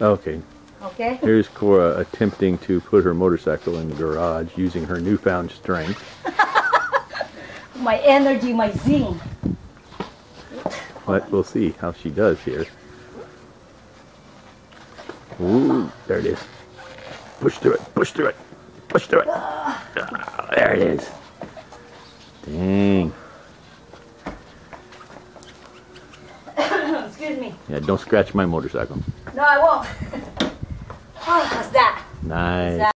Okay. Okay? Here's Cora attempting to put her motorcycle in the garage using her newfound strength. My energy, my zing. But we'll see how she does here. Ooh, there it is. Push through it, push through it, push through it. Ah, there it is. Dang. Excuse me. Yeah, don't scratch my motorcycle. No, I won't. Oh, what's that? Nice.